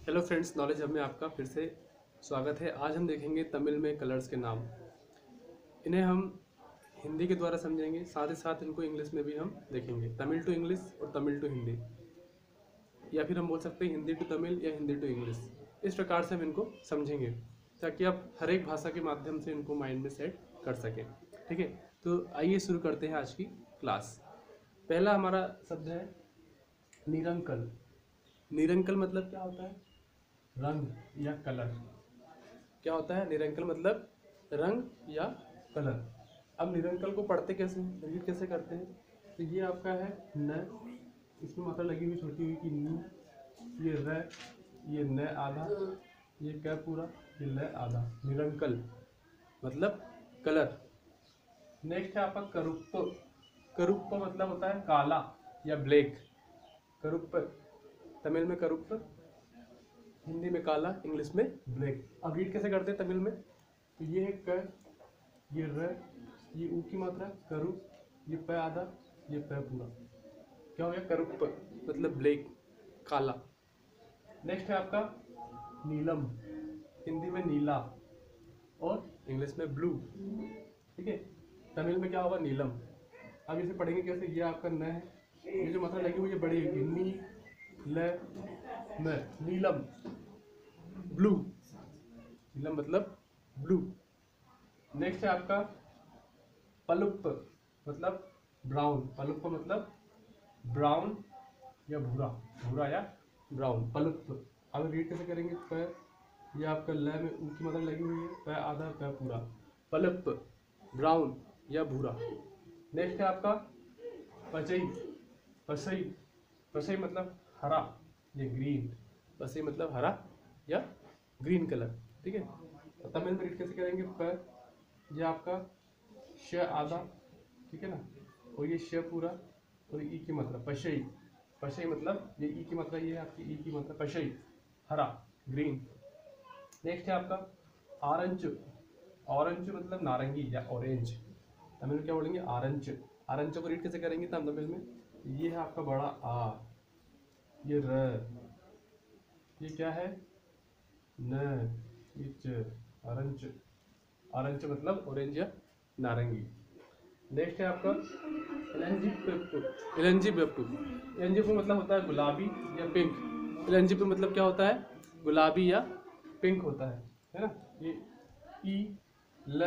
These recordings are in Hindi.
हेलो फ्रेंड्स, नॉलेज हब में आपका फिर से स्वागत है। आज हम देखेंगे तमिल में कलर्स के नाम। इन्हें हम हिंदी के द्वारा समझेंगे, साथ ही साथ इनको इंग्लिश में भी हम देखेंगे। तमिल टू इंग्लिश और तमिल टू हिंदी, या फिर हम बोल सकते हैं हिंदी टू तमिल या हिंदी टू इंग्लिश। इस प्रकार से हम इनको समझेंगे ताकि आप हर एक भाषा के माध्यम से इनको माइंड में सेट कर सकें। ठीक है, तो आइए शुरू करते हैं आज की क्लास। पहला हमारा शब्द है निरंकल। निरंकल मतलब क्या होता है? रंग या कलर। क्या होता है निरंकल मतलब? रंग या कलर। अब निरंकल को पढ़ते कैसे, रीड कैसे करते हैं? तो ये आपका है न, इसमें मात्रा लगी हुई छोटी हुई की नी, ये र, ये न आधा, ये क पूरा, ये ल आधा। निरंकल मतलब कलर। नेक्स्ट है आपका करुप्प। करुप्प मतलब होता है काला या ब्लैक। करुप्प तमिल में करुप्प, हिंदी में काला, इंग्लिश में ब्लैक। अब रीड कैसे करते हैं तमिल में? तो ये है क, ये र, ये ऊ की मात्रा करु, ये प आधा, ये प पूरा। क्या हो गया? करुप्प मतलब ब्लैक, काला। नेक्स्ट है आपका नीलम। हिंदी में नीला और इंग्लिश में ब्लू। ठीक है, तमिल में क्या होगा? नीलम। अब इसे पढ़ेंगे कैसे? ये आपका न है, ये जो मात्रा लगी हुई है बड़ी है, नी ल न, नीलम ब्लू। नीलम मतलब ब्लू। नेक्स्ट है आपका पलुप्प मतलब ब्राउन। पलुप्प मतलब ब्राउन या भूरा, भूरा या ब्राउन, पलुप्प। अब रीड कैसे करेंगे? प, ये आपका ल में ऊ की मात्रा लगी हुई है, प आधा प पूरा, पलुप्प ब्राउन या भूरा। नेक्स्ट है आपका पचई। पसई, पसई मतलब हरा या ग्रीन। पसई मतलब हरा या ग्रीन कलर। ठीक है, तो तमिल में रीड कैसे करेंगे? प, ये आपका श आधा, ठीक है ना, और ये श पूरा और ई की मात्रा पशई। पशई मतलब ये ई की मात्रा, ये है आपकी ई की मात्रा, पशई हरा, ग्रीन। नेक्स्ट है आपका ऑरेंज। ऑरेंज मतलब नारंगी या ऑरेंज। तमिल में क्या बोलेंगे? ऑरेंज। ऑरेंज को रीड कैसे करेंगे तमिल में? ये है आपका बड़ा आ, ये र, ये क्या है? न, ये च, ऑरेंज। ऑरेंज मतलब ऑरेंज या नारंगी। नेक्स्ट है आपका इलंजी पेप्पू। इलंजी पेप्पू, इलंजी पेप्पू मतलब होता है गुलाबी या पिंक। इलंजी पेप्पू मतलब क्या होता है? गुलाबी या पिंक होता है ना। ये ई ल,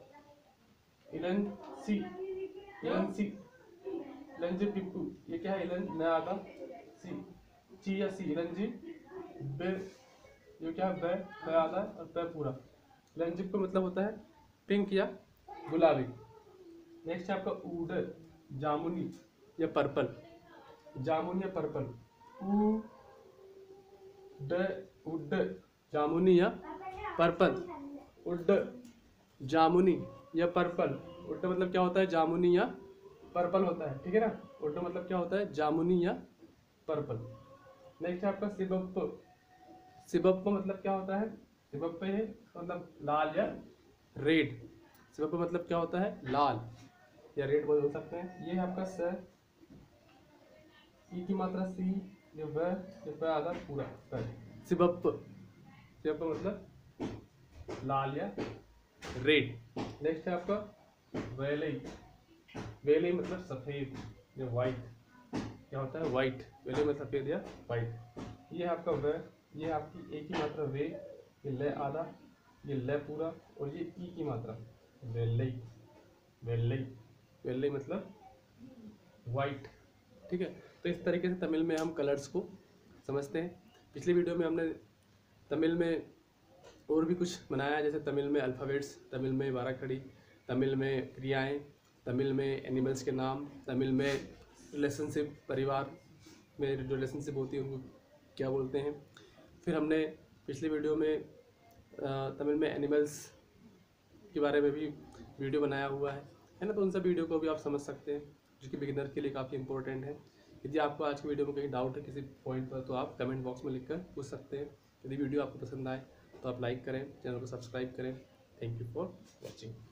इलन सी, इलन सी, इलंजी पिप्पू। ये क्या है? इलन न आधा सी, ची या सी, इलंजी बे, ये क्या है? ब आधा और प पूरा। इलंजी पेप्पू मतलब होता है पिंक या गुलाबी। नेक्स्ट है आपका ऊड, जामुनी या पर्पल। जामुनी या पर्पल, ऊ ड, उड, जामुनी या पर्पल। उड, जामुनी या पर्पल। उड मतलब क्या होता है? जामुनी या पर्पल होता है। ठीक है ना, उड मतलब क्या होता है? जामुनी या पर्पल। नेक्स्ट है आपका सिबप्प। सिबप्प मतलब क्या होता है? सिबप्प है मतलब लाल या रेड। सिबप्प मतलब क्या होता है? लाल या रेड बोल सकते हैं। ये है आपका स, ई की मात्रा सी, ये व, ये प आधा पूरा प, सिबप्प। सिबप्प मतलब लाल या रेड। नेक्स्ट है आपका वेलई। वेलई मतलब सफेद या वाइट। क्या होता है? वाइट। वेलई मतलब सफेद या वाइट। ये है आपका व, ये आपकी ए की मात्रा वे, ये ल आधा, ये ल पूरा और ये ई की मात्रा वेलई। वेलई, वेलई मतलब वाइट। ठीक है, तो इस तरीके से तमिल में हम कलर्स को समझते हैं। पिछली वीडियो में हमने तमिल में और भी कुछ बनाया, जैसे तमिल में अल्फ़ाबेट्स, तमिल में वाराखड़ी, तमिल में क्रियाएं, तमिल में एनिमल्स के नाम, तमिल में रिलेशनशिप, परिवार में जो रिलेशनशिप होती है उनको क्या बोलते हैं। फिर हमने पिछली वीडियो में तमिल में एनिमल्स के बारे में भी वीडियो बनाया हुआ है ना। तो उन सब वीडियो को भी आप समझ सकते हैं, जो कि बिगिनर के लिए काफ़ी इंपॉर्टेंट है। यदि आपको आज की वीडियो में कहीं डाउट है किसी पॉइंट पर, तो आप कमेंट बॉक्स में लिखकर पूछ सकते हैं। यदि वीडियो आपको पसंद आए तो आप लाइक करें, चैनल को सब्सक्राइब करें। Thank you for watching.